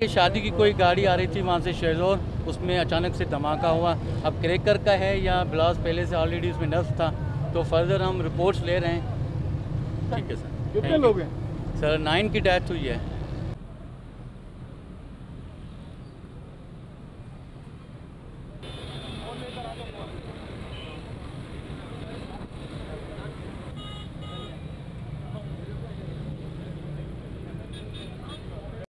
शादी की कोई गाड़ी आ रही थी वहाँ से शेरजोर, उसमें अचानक से धमाका हुआ। अब क्रैकर का है या ब्लास्ट पहले से ऑलरेडी उसमें नर्स था, तो फर्दर हम रिपोर्ट्स ले रहे हैं। ठीक है सर। कितने लोग हैं? सर 9 की डेथ हुई है।